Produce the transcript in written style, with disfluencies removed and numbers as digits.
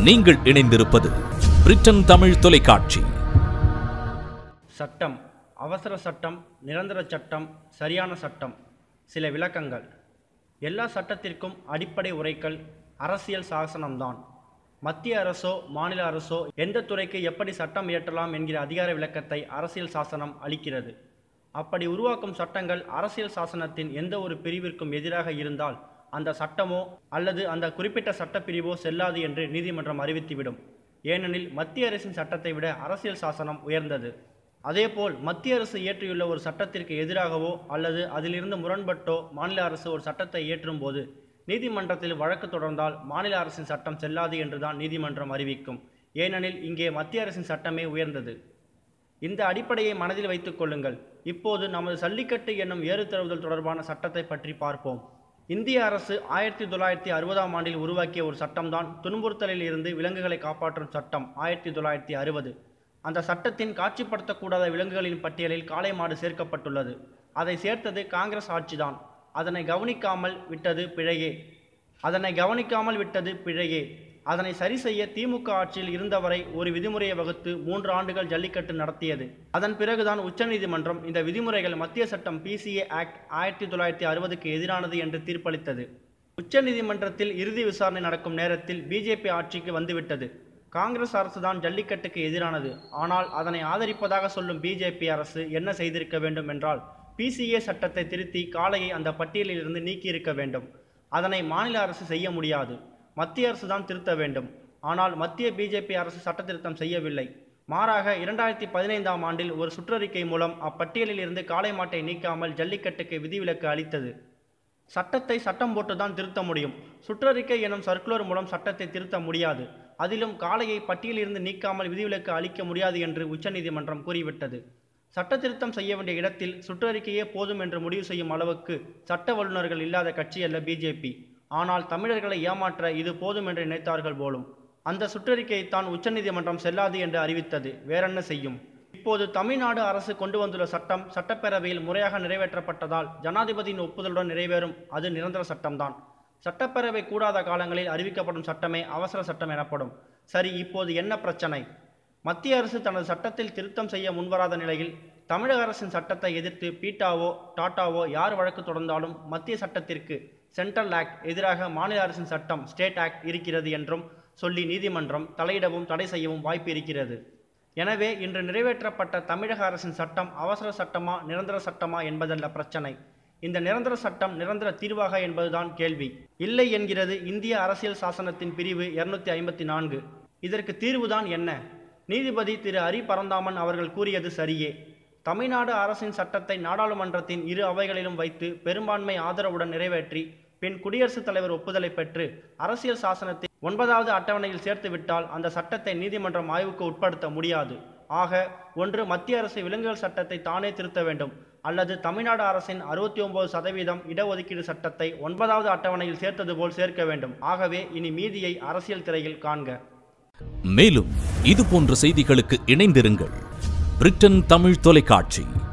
நீங்கள் இணைந்திருப்பது பிரிட்டன் தமிழ் தொலைக்காட்சி. சட்டம், அவசர சட்டம், நிரந்தர சட்டம், சரியான சட்டம். சில விளக்கங்கள். எல்லா சட்டத்திற்கும் அடிப்படை உரைக்கல் அரசியல் சாசனம்தான். மத்திய அரசோ மாநில அரசோ எந்த துறைக்கு எப்படி சட்டம் இயற்றலாம் என்கிற அதிகார விளக்கத்தை அரசியல் சாசனம் அளிக்கிறது. அப்படி உருவாக்கும் சட்டங்கள் அரசியல் சாசனத்தின் எந்த ஒரு பிரிவிற்கும் எதிராக இருந்தால் அந்த சட்டமோ அல்லது அந்த குறிப்பிட்ட சட்டப்பிரிவோ செல்லாது என்று நீதிமன்றம் அறிவித்துவிடும். ஏனெனில் மத்திய அரசின் சட்டத்தை விட அரசியல் சாசனம் உயர்ந்தது. அதேபோல் மத்திய அரசு இயற்றியுள்ள ஒரு சட்டத்திற்கு எதிராகவோ அல்லது அதிலிருந்து முரண்பட்டோ மாநில அரசு ஒரு சட்டத்தை இயற்றும் போது நீதிமன்றத்தில் வழக்கு தொடர்ந்தால் மாநில அரசின் சட்டம் செல்லாது என்றுதான் நீதிமன்றம் அறிவிக்கும். ஏனெனில் இங்கே மத்திய அரசின் சட்டமே உயர்ந்தது. இந்த அடிப்படையை மனதில் வைத்துக் கொள்ளுங்கள். இப்போது நமது ஜல்லிக்கட்டு என்னும் ஏறுதழுவுதல் தொடர்பான சட்டத்தை பற்றி பார்ப்போம். இந்திய அரசு 1960ஆம் ஆண்டில் உருவாக்கிய ஒரு சட்டம்தான் துன்புறுத்தலில் இருந்து விலங்குகளை காப்பாற்றும் சட்டம் 1960. அந்த சட்டத்தின் காட்சிப்படுத்தக்கூடாத விலங்குகளின் பட்டியலில் காளை மாடு சேர்க்கப்பட்டுள்ளது. அதை சேர்த்தது காங்கிரஸ் ஆட்சிதான். அதனை கவனிக்காமல் விட்டது பிழையே. அதனை சரி செய்ய திமுக ஆட்சியில் இருந்தவரை ஒரு விதிமுறையை வகுத்து 3 ஆண்டுகள் ஜல்லிக்கட்டு நடத்தியது. அதன் பிறகுதான் உச்சநீதிமன்றம் இந்த விதிமுறைகள் மத்திய சட்டம் PCA ஆக்ட் 1960க்கு எதிரானது என்று தீர்ப்பளித்தது. உச்சநீதிமன்றத்தில் இறுதி விசாரணை நடக்கும் நேரத்தில் BJP ஆட்சிக்கு வந்துவிட்டது. காங்கிரஸ் அரசுதான் ஜல்லிக்கட்டுக்கு எதிரானது. ஆனால் அதனை ஆதரிப்பதாக சொல்லும் BJP அரசு என்ன செய்திருக்க வேண்டும் என்றால் PCA சட்டத்தை திருத்தி காளையை அந்த பட்டியலில் இருந்து நீக்கியிருக்க வேண்டும். அதனை மாநில அரசு செய்ய முடியாது. மத்திய அரசு தான் திருத்த வேண்டும். ஆனால் மத்திய BJP அரசு சட்ட திருத்தம் செய்யவில்லை. மாறாக 2015ஆம் ஆண்டில் ஒரு சுற்றறிக்கை மூலம் அப்பட்டியலில் இருந்து காளை மாட்டை நீக்காமல் ஜல்லிக்கட்டுக்கு விதிவிலக்கு அளித்தது. சட்டத்தை சட்டம் போட்டுதான் திருத்த முடியும். சுற்றறிக்கை எனும் சர்க்குலர் மூலம் சட்டத்தை திருத்த முடியாது. அதிலும் காளையை பட்டியலிருந்து நீக்காமல் விதிவிலக்கு அளிக்க முடியாது என்று உச்சநீதிமன்றம் கூறிவிட்டது. சட்ட திருத்தம் செய்ய வேண்டிய இடத்தில் சுற்றறிக்கையே போதும் என்று முடிவு செய்யும் அளவுக்கு சட்ட வல்லுநர்கள் இல்லாத கட்சி அல்ல BJP. ஆனால் தமிழர்களை ஏமாற்ற இது போதும் என்று நினைத்தார்கள் போலும். அந்த சுற்றறிக்கையைத்தான் உச்சநீதிமன்றம் செல்லாது என்று அறிவித்தது. வேறென்ன செய்யும்? இப்போது தமிழ்நாடு அரசு கொண்டு வந்துள்ள சட்டம் சட்டப்பேரவையில் முறையாக நிறைவேற்றப்பட்டதால் ஜனாதிபதியின் ஒப்புதலுடன் நிறைவேறும். அது நிரந்தர சட்டம்தான். சட்டப்பேரவை கூடாத காலங்களில் அறிவிக்கப்படும் சட்டமே அவசர சட்டம் எனப்படும். சரி, இப்போது என்ன பிரச்சனை? மத்திய அரசு தனது சட்டத்தில் திருத்தம் செய்ய முன்வராத நிலையில் தமிழக அரசின் சட்டத்தை எதிர்த்து பீட்டாவோ டாட்டாவோ யார் வழக்கு தொடர்ந்தாலும் மத்திய சட்டத்திற்கு சென்ட்ரல் ஆக்ட் எதிராக மாநில அரசின் சட்டம் ஸ்டேட் ஆக்ட் இருக்கிறது என்றும் சொல்லி நீதிமன்றம் தலையிடவும் தடை செய்யவும் வாய்ப்பு இருக்கிறது. எனவே இன்று நிறைவேற்றப்பட்ட தமிழக அரசின் சட்டம் அவசர சட்டமா நிரந்தர சட்டமா என்பதல்ல பிரச்சனை. இந்த நிரந்தர சட்டம் நிரந்தர தீர்வாக என்பதுதான் கேள்வி. இல்லை என்கிறது இந்திய அரசியல் சாசனத்தின் பிரிவு 254. இதற்கு தீர்வுதான் என்ன? நீதிபதி திரு ஹரி பரந்தாமன் அவர்கள் கூறியது சரியே. தமிழ்நாடு அரசின் சட்டத்தை நாடாளுமன்றத்தின் இரு அவைகளிலும் வைத்து பெரும்பான்மை ஆதரவுடன் நிறைவேற்றி பின் குடியரசுத் தலைவர் ஒப்புதலை பெற்று அரசியல் சாசனத்தை 9வது அட்டவணையில் சேர்த்துவிட்டால் அந்த சட்டத்தை நீதிமன்றம் ஆய்வுக்கு உட்படுத்த முடியாது. ஆக ஒன்று மத்திய அரசு விலங்குகள் சட்டத்தை தானே திருத்த வேண்டும், அல்லது தமிழ்நாடு அரசின் 69% இடஒதுக்கீடு சட்டத்தை 9வது அட்டவணையில் சேர்த்தது போல் சேர்க்க வேண்டும். ஆகவே இனி மீதியை அரசியல் திரையில் காண்க. மேலும் இது போன்ற செய்திகளுக்கு இணைந்திருங்கள். பிரிட்டன் தமிழ் தொலைக்காட்சி.